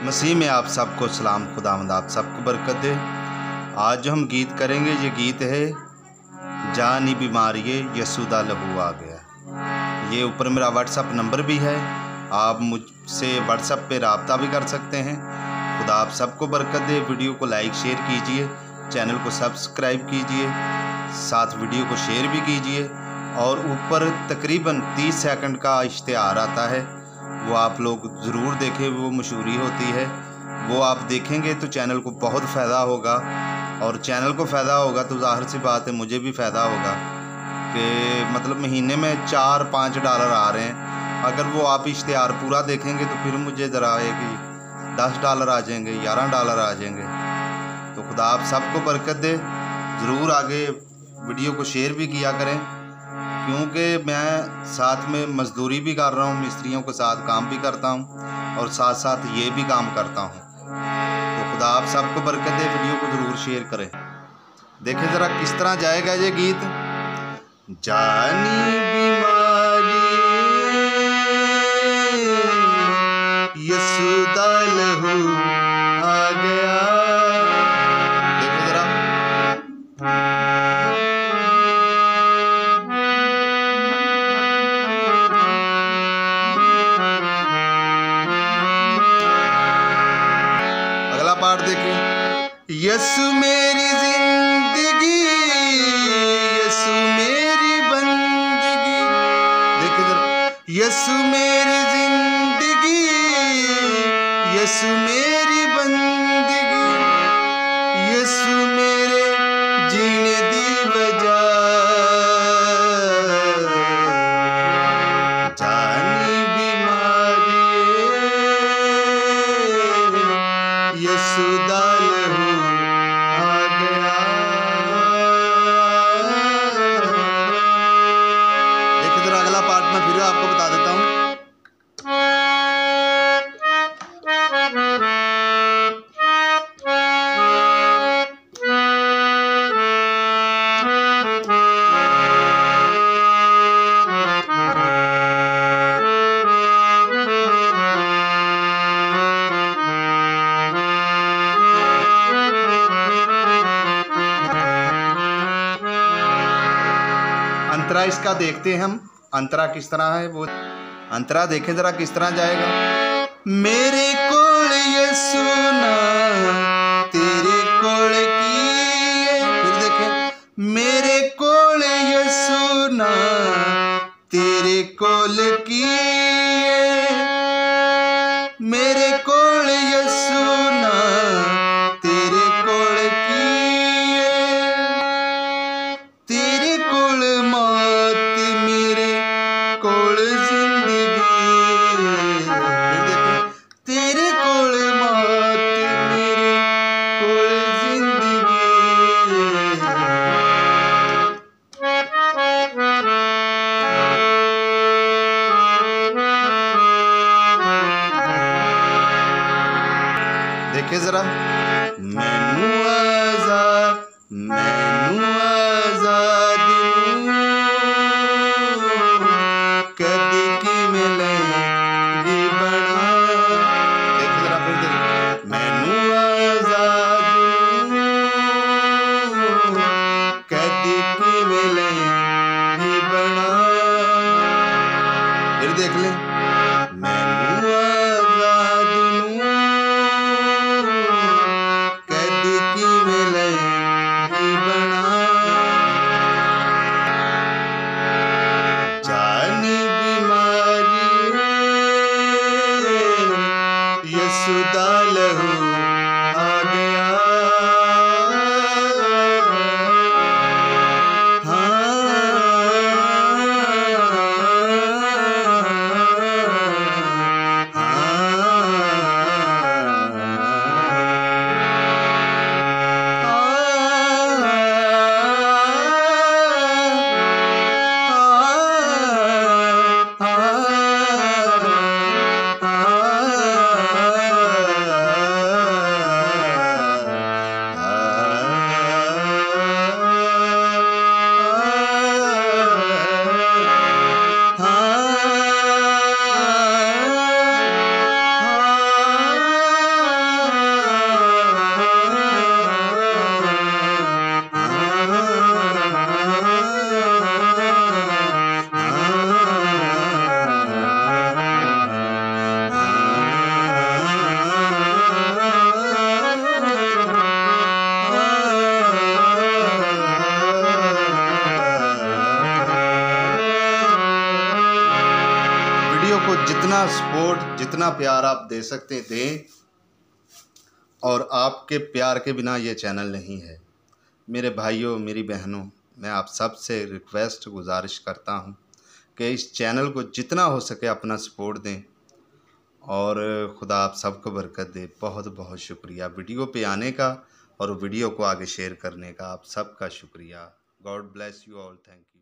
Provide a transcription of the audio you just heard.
मसीह में आप सबको सलाम। खुदावंद आप सबको बरकत दे। आज जो हम गीत करेंगे ये गीत है जानी बीमारी यसू दा लहू आ गया। ये ऊपर मेरा व्हाट्सअप नंबर भी है, आप मुझसे व्हाट्सअप पे रब्ता भी कर सकते हैं। खुदा आप सबको बरकत दे। वीडियो को लाइक शेयर कीजिए, चैनल को सब्सक्राइब कीजिए, साथ वीडियो को शेयर भी कीजिए। और ऊपर तकरीबन 30 सेकंड का इश्तिहार आता है, वो आप लोग ज़रूर देखें, वो मशहूरी होती है। वो आप देखेंगे तो चैनल को बहुत फ़ायदा होगा, और चैनल को फ़ायदा होगा तो ज़ाहिर सी बात है मुझे भी फ़ायदा होगा कि मतलब महीने में $4-5 आ रहे हैं। अगर वो आप इश्तिहार पूरा देखेंगे तो फिर मुझे ज़रा है कि $10 आ जाएंगे, $11 आ जाएंगे। तो खुदा आप सबको बरकत दे। ज़रूर आगे वीडियो को शेयर भी किया करें, क्योंकि मैं साथ में मज़दूरी भी कर रहा हूँ, मिस्त्रियों के साथ काम भी करता हूँ और साथ साथ ये भी काम करता हूँ। तो खुदा आप सबको बरकत दे। वीडियो को ज़रूर शेयर करें। देखें ज़रा किस तरह जाएगा ये गीत। जानी बीमारी यसू दा लहू आ गया। देखो ज़रा। अगला पार्ट देखें। यसू मेरी जिंदगी, यसू मेरी बंदगी। देखो जरा। यसू मेरी जिंदगी, यसू मेरी बंदगी, यसू मेरे जीने दी वजह। जानी बीमारी यसू दा लहू आ गया। देखिए जरा अगला पार्ट में फिर आपको बता देता हूँ। अंतरा इसका देखते हैं हम, अंतरा किस तरह है। वो अंतरा देखें जरा किस तरह जाएगा। मेरे कोल यसू ना तेरे कोल की है। फिर देखें। मेरे कोल यसू ना तेरे कोल की है। मेरे कोल यसू ना तेरे कोल की है। तेरे कोल मौत मेरे कोल जिंदगी। फिर देखें। तेरे कोल मौत मेरे कोल जिंदगी। देखे जरा। मैनू आजाद, मैनू आजादी कदी की मिलेगी बना। देख जरा फिर देख। मैनू आजादी कदी की मिलेगी बना। फिर देख ले। मैनू आजादी कदी की मिलेगी बना। जानी बीमारी यसू दा लहू आ गया। वीडियो को जितना सपोर्ट, जितना प्यार आप दे सकते हैं दें, और आपके प्यार के बिना ये चैनल नहीं है। मेरे भाइयों, मेरी बहनों, मैं आप सब से रिक्वेस्ट, गुजारिश करता हूँ कि इस चैनल को जितना हो सके अपना सपोर्ट दें, और खुदा आप सबको बरकत दे। बहुत बहुत शुक्रिया वीडियो पे आने का और वीडियो को आगे शेयर करने का। आप सबका शुक्रिया। God bless you all. Thank you.